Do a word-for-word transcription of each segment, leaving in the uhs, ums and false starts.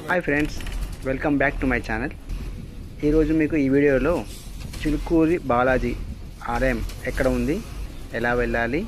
Hi friends, welcome back to my channel. ఈరోజు మీకు ఈ వీడియోలో చిలుకూరి బాలాజీ ఆలయం ఎక్కడ ఉంది, ఎలా వెళ్ళాలి,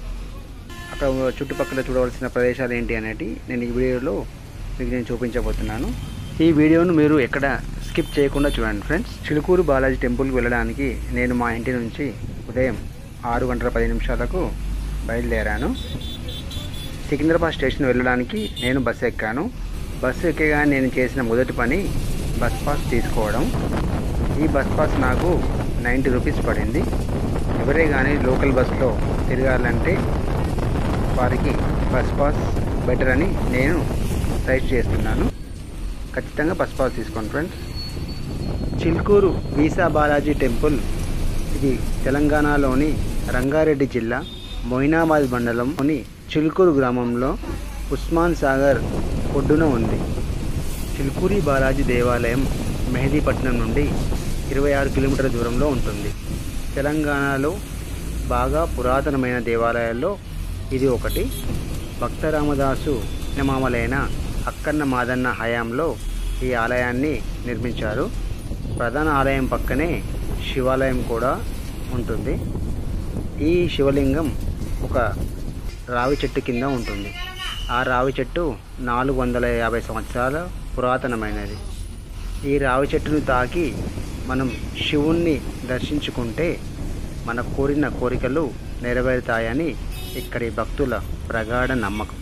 అక్కడ చుట్టుపక్కల చూడవలసిన ప్రదేశాలు ఏంటి అనేటి నేను ఈ వీడియోలో మీకు నేను చూపించబోతున్నాను. ఈ వీడియోను మీరు ఎక్కడ స్కిప్ చేయకుండా చూడండి ఫ్రెండ్స్. చిలుకూరు బాలాజీ టెంపుల్కి వెళ్ళడానికి నేను మా ఇంటి నుంచి ఉదయం ఆరు గంటల పది నిమిషాలకు బయలుదేరాను. సికింద్రాబాద్ స్టేషన్ వెళ్ళడానికి నేను బస్సు ఎక్కాను. బస్సు ఎక్కగా నేను చేసిన మొదటి పని బస్ పాస్ తీసుకోవడం. ఈ బస్ పాస్ నాకు నైంటీ రూపీస్ పడింది. ఎవరే కానీ లోకల్ బస్సులో తిరగాలంటే వారికి బస్ పాస్ బెటర్ అని నేను సజెస్ట్ చేస్తున్నాను. ఖచ్చితంగా బస్ పాస్ తీసుకోండి friends. Chilkur visa Balaji temple ఇది తెలంగాణలోని రంగారెడ్డి జిల్లా మొయినాబాద్ మండలంలోని చిలుకూరు గ్రామంలో ఉస్మాన్ సాగర్ ఒడ్డున ఉంది. చిలుకూరి బాలాజీ దేవాలయం మెహదీపట్నం నుండి ఇరవై ఆరు కిలోమీటర్ల దూరంలో ఉంటుంది. తెలంగాణలో బాగా పురాతనమైన దేవాలయాల్లో ఇది ఒకటి. భక్త రామదాసు మామలైన అక్కన్న మాదన్న హయాంలో ఈ ఆలయాన్ని నిర్మించారు. ప్రధాన ఆలయం పక్కనే శివాలయం కూడా ఉంటుంది. ఈ శివలింగం ఒక రావి చెట్టు కింద ఉంటుంది. ఆ రావి చెట్టు నాలుగు వందల యాభై సంవత్సరాల పురాతనమైనది. ఈ రావి చెట్టును తాకి మనం శివుణ్ణి దర్శించుకుంటే మన కోరిన కోరికలు నెరవేరుతాయని ఇక్కడి భక్తుల ప్రగాఢ నమ్మకం.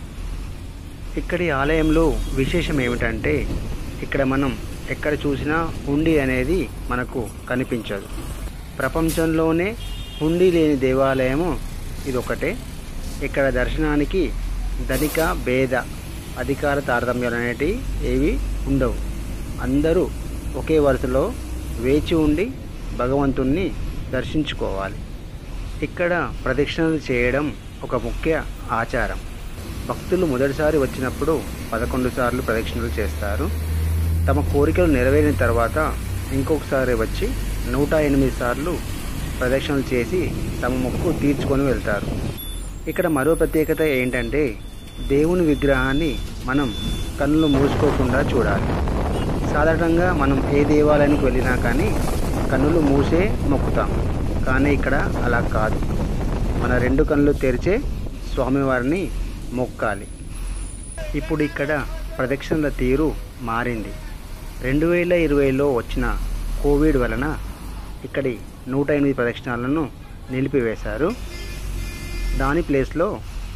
ఇక్కడి ఆలయంలో విశేషం ఏమిటంటే ఇక్కడ మనం ఎక్కడ చూసినా హుండీ అనేది మనకు కనిపించదు. ప్రపంచంలోనే హుండీ లేని దేవాలయము ఇదొకటే. ఇక్కడ దర్శనానికి ధనిక భేద అధికార తారతమ్యాలు అనేటివి ఏవి ఉండవు. అందరూ ఒకే వరుసలో వేచి ఉండి భగవంతుణ్ణి దర్శించుకోవాలి. ఇక్కడ ప్రదక్షిణలు చేయడం ఒక ముఖ్య ఆచారం. భక్తులు మొదటిసారి వచ్చినప్పుడు పదకొండు సార్లు ప్రదక్షిణలు చేస్తారు. తమ కోరికలు నెరవేరిన తర్వాత ఇంకొకసారి వచ్చి నూట ఎనిమిది సార్లు ప్రదక్షిణలు చేసి తమ మొక్కు తీర్చుకొని వెళ్తారు. ఇక్కడ మరో ప్రత్యేకత ఏంటంటే దేవుని విగ్రహాన్ని మనం కన్నులు మూసుకోకుండా చూడాలి. సాధారణంగా మనం ఏ దేవాలయానికి వెళ్ళినా కానీ కన్నులు మూసే మొక్కుతాం. కానీ ఇక్కడ అలా కాదు. మన రెండు కన్నులు తెరిచే స్వామివారిని మొక్కాలి. ఇప్పుడు ఇక్కడ ప్రదక్షిణల తీరు మారింది. రెండు వేల ఇరవైలో వచ్చిన కోవిడ్ వలన ఇక్కడి నూట ఎనిమిది ప్రదక్షిణాలను నిలిపివేశారు. దాని ప్లేస్లో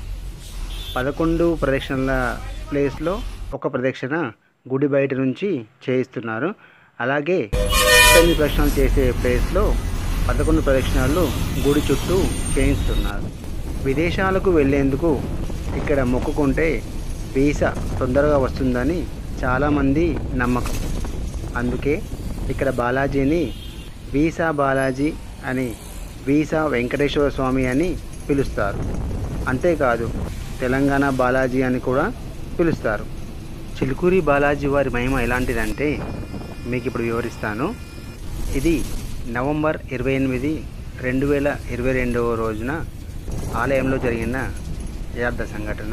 పదకొండు ప్రదక్షిణల ప్లేస్లో ఒక ప్రదక్షిణ గుడి బయట నుంచి చేయిస్తున్నారు. అలాగే ఎనిమిది ప్రదక్షిణాలు చేసే ప్లేస్లో పదకొండు ప్రదక్షిణాలు గుడి చుట్టూ చేయిస్తున్నారు. విదేశాలకు వెళ్ళేందుకు ఇక్కడ మొక్కుకుంటే వీసా తొందరగా వస్తుందని చాలామంది నమ్మకం. అందుకే ఇక్కడ బాలాజీని వీసా బాలాజీ అని, వీసా వెంకటేశ్వర స్వామి అని పిలుస్తారు. అంతేకాదు తెలంగాణ బాలాజీ అని కూడా పిలుస్తారు. చిలుకూరి బాలాజీ వారి మహిమ ఎలాంటిదంటే మీకు ఇప్పుడు వివరిస్తాను. ఇది నవంబర్ ఇరవై ఎనిమిది రెండు వేల ఇరవై రెండవ రోజున ఆలయంలో జరిగిన యథార్థ సంఘటన.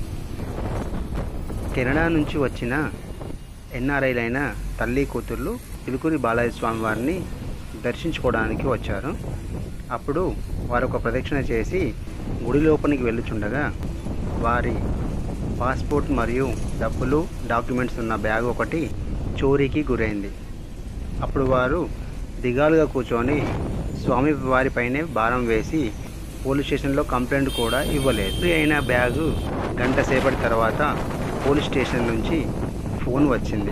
కెనడా నుంచి వచ్చిన ఎన్ఆర్ఐలైన తల్లి కూతుర్లు చిలుకూరి బాలాజీ స్వామి వారిని దర్శించుకోవడానికి వచ్చారు. అప్పుడు వారు ఒక ప్రదక్షిణ చేసి గుడి లోపలికి వెళ్ళుచుండగా వారి పాస్పోర్ట్ మరియు డబ్బులు డాక్యుమెంట్స్ ఉన్న బ్యాగ్ ఒకటి చోరీకి గురైంది. అప్పుడు వారు దిగాలుగా కూర్చొని స్వామి వారిపైనే భారం వేసి పోలీస్ స్టేషన్లో కంప్లైంట్ కూడా ఇవ్వలేదు. అయిన బ్యాగు గంట సేపటి తర్వాత పోలీస్ స్టేషన్ నుంచి ఫోన్ వచ్చింది.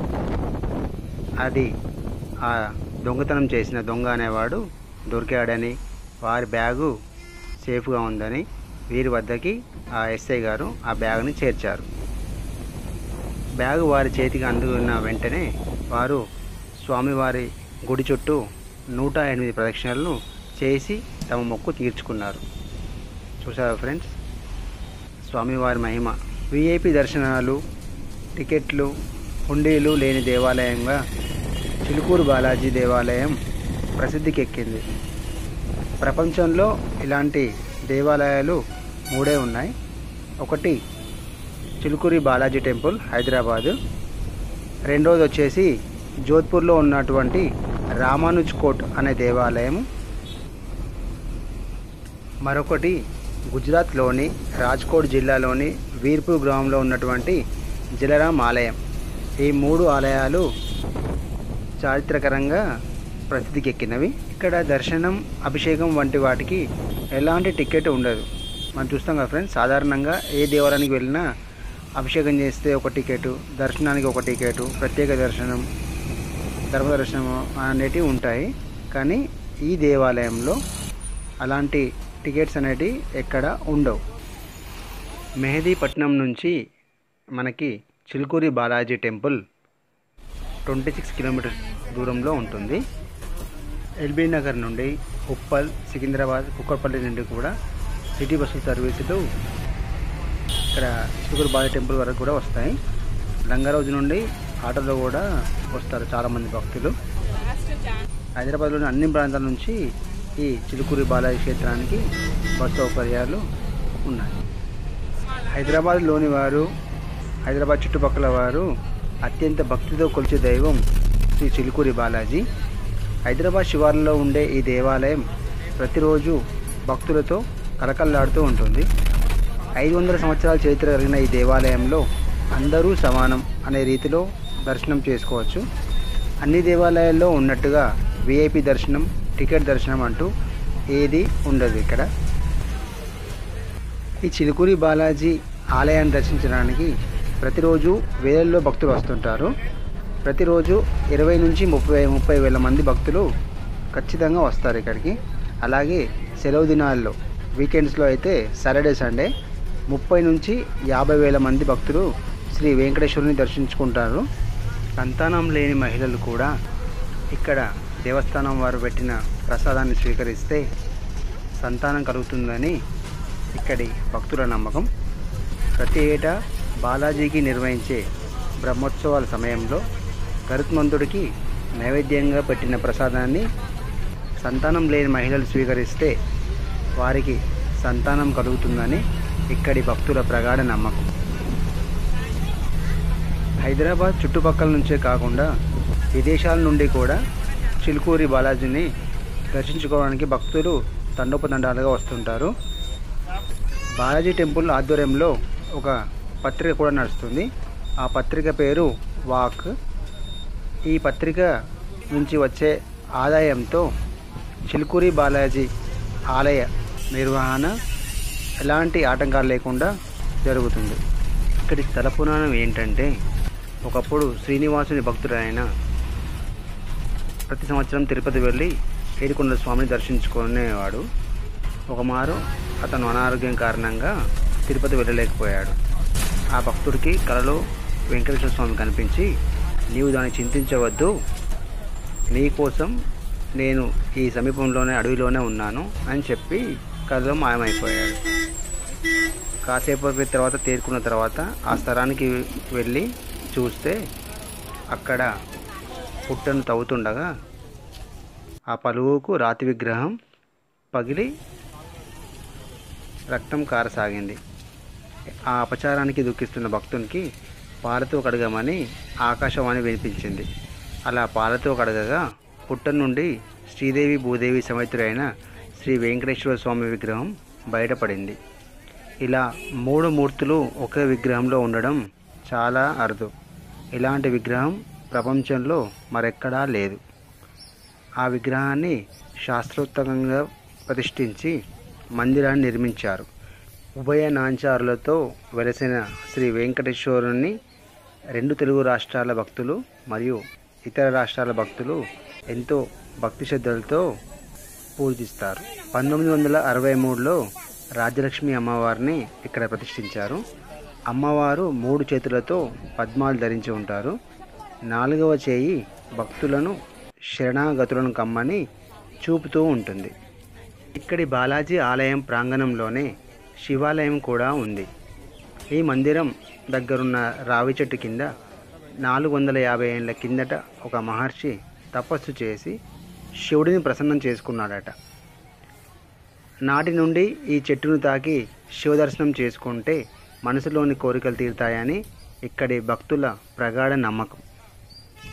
అది ఆ దొంగతనం చేసిన దొంగ అనేవాడు దొరికాడని, వారి బ్యాగు సేఫ్గా ఉందని వీరి వద్దకి ఆ ఎస్ఐ గారు ఆ బ్యాగ్ని చేర్చారు. బ్యాగు వారి చేతికి అందుకున్న వెంటనే వారు స్వామివారి గుడి చుట్టూ నూట ఎనిమిది ప్రదక్షిణలను చేసి తమ మొక్కు తీర్చుకున్నారు. చూసారా ఫ్రెండ్స్, స్వామివారి మహిమ. విఐపి దర్శనాలు, టికెట్లు, హుండీలు లేని దేవాలయంగా చిలుకూరు బాలాజీ దేవాలయం ప్రసిద్ధికి ఎక్కింది. ప్రపంచంలో ఇలాంటి దేవాలయాలు మూడే ఉన్నాయి. ఒకటి చిలుకూరి బాలాజీ టెంపుల్ హైదరాబాదు, రెండోది వచ్చేసి జోధ్పూర్లో ఉన్నటువంటి రామానుజ్ కోట్ అనే దేవాలయం. మరొకటి గుజరాత్లోని రాజ్కోట్ జిల్లాలోని వీర్పూర్ గ్రామంలో ఉన్నటువంటి జలరాం ఆలయం. ఈ మూడు ఆలయాలు చారిత్రకరంగా ప్రసిద్ధికెక్కినవి. ఇక్కడ దర్శనం, అభిషేకం వంటి వాటికి ఎలాంటి టికెట్ ఉండదు. మనం చూస్తాం కదా ఫ్రెండ్స్, సాధారణంగా ఏ దేవాలయానికి వెళ్ళినా అభిషేకం చేస్తే ఒక టికెట్, దర్శనానికి ఒక టికెట్, ప్రత్యేక దర్శనం, ధర్మ దర్శనం అనేటివి ఉంటాయి. కానీ ఈ దేవాలయంలో అలాంటి టికెట్స్ అనేటివి ఎక్కడ ఉండవు. మెహదీపట్నం నుంచి మనకి Chilkur Balaji temple twenty six kilometres దూరంలో ఉంటుంది. ఎల్బీ నగర్ నుండి ఉప్పల్, సికింద్రాబాద్, కుక్కట్పల్లి నుండి కూడా సిటీ బస్సుల సర్వీసులు ఇక్కడ చిలుకూరి బాలాజీ టెంపుల్ వరకు కూడా వస్తాయి. లంగారోజు నుండి ఆటోలో కూడా వస్తారు చాలామంది భక్తులు. హైదరాబాద్లోని అన్ని ప్రాంతాల నుంచి ఈ చిలుకూరి బాలాజీ క్షేత్రానికి బస్సు సౌకర్యాలు ఉన్నాయి. హైదరాబాద్లోని వారు, హైదరాబాద్ చుట్టుపక్కల వారు అత్యంత భక్తితో కొలిచే దైవం శ్రీ చిలుకూరి బాలాజీ. హైదరాబాద్ శివార్లలో ఉండే ఈ దేవాలయం ప్రతిరోజు భక్తులతో కలకల్లాడుతూ ఉంటుంది. ఐదు వందల సంవత్సరాల చరిత్ర కలిగిన ఈ దేవాలయంలో అందరూ సమానం అనే రీతిలో దర్శనం చేసుకోవచ్చు. అన్ని దేవాలయాల్లో ఉన్నట్టుగా విఐపి దర్శనం, టికెట్ దర్శనం అంటూ ఏది ఉండదు ఇక్కడ. ఈ చిలుకూరి బాలాజీ ఆలయాన్ని దర్శించడానికి ప్రతిరోజు వేలల్లో భక్తులు వస్తుంటారు. ప్రతిరోజు ఇరవై నుంచి ముప్పై ముప్పై వేల మంది భక్తులు ఖచ్చితంగా వస్తారు ఇక్కడికి. అలాగే సెలవు దినాల్లో, వీకెండ్స్లో అయితే సాటర్డే, సండే ముప్పై నుంచి యాభై వేల మంది భక్తులు శ్రీ వెంకటేశ్వరుని దర్శించుకుంటారు. సంతానం లేని మహిళలు కూడా ఇక్కడ దేవస్థానం వారు పెట్టిన ప్రసాదాన్ని స్వీకరిస్తే సంతానం కలుగుతుందని ఇక్కడి భక్తుల నమ్మకం. ప్రతి ఏటా బాలాజీకి నిర్వహించే బ్రహ్మోత్సవాల సమయంలో గరుత్మంతుడికి నైవేద్యంగా పెట్టిన ప్రసాదాన్ని సంతానం లేని మహిళలు స్వీకరిస్తే వారికి సంతానం కలుగుతుందని ఇక్కడి భక్తుల ప్రగాఢ నమ్మకం. హైదరాబాద్ చుట్టుపక్కల నుంచే కాకుండా విదేశాల నుండి కూడా చిలుకూరి బాలాజీని దర్శించుకోవడానికి భక్తులు తండోపతండాలుగా వస్తుంటారు. బాలాజీ టెంపుల్ ఆధ్వర్యంలో ఒక పత్రిక కూడా నడుస్తుంది. ఆ పత్రిక పేరు వాక్. ఈ పత్రిక నుంచి వచ్చే ఆదాయంతో చిలుకూరి బాలాజీ ఆలయ నిర్వహణ ఎలాంటి ఆటంకాలు లేకుండా జరుగుతుంది. ఇక్కడి స్థల పురాణం ఏంటంటే, ఒకప్పుడు శ్రీనివాసుని భక్తుడైన ప్రతి సంవత్సరం తిరుపతి వెళ్ళి ఏడుకొండల స్వామిని దర్శించుకునేవాడు. ఒకమారు అతను అనారోగ్యం కారణంగా తిరుపతి వెళ్ళలేకపోయాడు. ఆ భక్తుడికి కలలో వెంకటేశ్వర స్వామి కనిపించి, నీవు దాన్ని చింతించవద్దు, నీ కోసం నేను ఈ సమీపంలోనే అడవిలోనే ఉన్నాను అని చెప్పి కలలో మాయమైపోయాడు. కాసేపటి తర్వాత తేరుకున్న తర్వాత ఆ స్థలానికి వెళ్ళి చూస్తే అక్కడ పుట్టను తవ్వుతుండగా ఆ పలువుకు రాతి విగ్రహం పగిలి రక్తం కారసాగింది. ఆ అపచారానికి దుఃఖిస్తున్న భక్తునికి పాలతో కడగమని ఆకాశవాణి వినిపించింది. అలా పాలతో కడగగా పుట్ట నుండి శ్రీదేవి భూదేవి సమేతుడైన శ్రీ వెంకటేశ్వర స్వామి విగ్రహం బయటపడింది. ఇలా మూడు మూర్తులు ఒకే విగ్రహంలో ఉండడం చాలా అరుదు. ఇలాంటి విగ్రహం ప్రపంచంలో మరెక్కడా లేదు. ఆ విగ్రహాన్ని శాస్త్రోక్తంగా ప్రతిష్ఠించి మందిరాన్ని నిర్మించారు. ఉభయ నాంచారులతో వెలసిన శ్రీ వెంకటేశ్వరుని రెండు తెలుగు రాష్ట్రాల భక్తులు మరియు ఇతర రాష్ట్రాల భక్తులు ఎంతో భక్తి శ్రద్ధలతో పూజిస్తారు. పంతొమ్మిది వందల అరవై మూడులో రాజ్యలక్ష్మి అమ్మవారిని ఇక్కడ ప్రతిష్ఠించారు. అమ్మవారు మూడు చేతులతో పద్మాలు ధరించి ఉంటారు. నాలుగవ చేయి భక్తులను శరణాగతులను కమ్మని చూపుతూ ఉంటుంది. ఇక్కడి బాలాజీ ఆలయం ప్రాంగణంలోనే శివాలయం కూడా ఉంది. ఈ మందిరం దగ్గరున్న రావి చెట్టు కింద నాలుగు వందల యాభై ఏళ్ళ కిందట ఒక మహర్షి తపస్సు చేసి శివుడిని ప్రసన్నం చేసుకున్నాడట. నాటి నుండి ఈ చెట్టును తాకి శివదర్శనం చేసుకుంటే మనసులోని కోరికలు తీరుతాయని ఇక్కడి భక్తుల ప్రగాఢ నమ్మకం.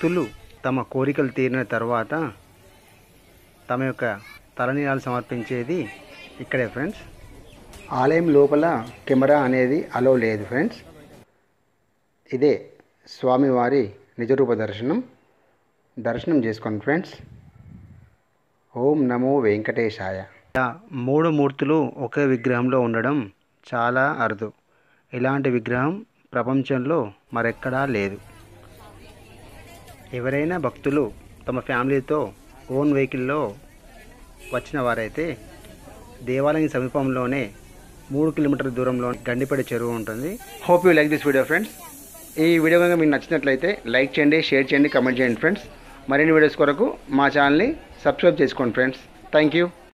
భక్తులు తమ కోరికలు తీరిన తర్వాత తమ యొక్క తలనీలాలు సమర్పించేది ఇక్కడే ఫ్రెండ్స్. ఆలయం లోపల కెమెరా అనేది అలో లేదు ఫ్రెండ్స్. ఇదే స్వామివారి నిజరూప దర్శనం. దర్శనం చేసుకోండి ఫ్రెండ్స్. ఓం నమో వెంకటేశాయ. మూడు మూర్తులు ఒకే విగ్రహంలో ఉండడం చాలా అరుదు. ఇలాంటి విగ్రహం ప్రపంచంలో మరెక్కడా లేదు. ఎవరైనా భక్తులు తమ ఫ్యామిలీతో ఓన్ వెహికల్లో వచ్చిన వారైతే దేవాలయం సమీపంలోనే మూడు కిలోమీటర్ల దూరంలో గండిపేట చెరువు ఉంటుంది. Hope you like this video friends. ఈ వీడియో కనుక మీకు నచ్చినట్లయితే లైక్ చేయండి, షేర్ చేయండి, కమెంట్ చేయండి ఫ్రెండ్స్. మరిన్ని వీడియోస్ కొరకు మా ఛానల్ని సబ్స్క్రైబ్ చేసుకోండి ఫ్రెండ్స్. Thank you.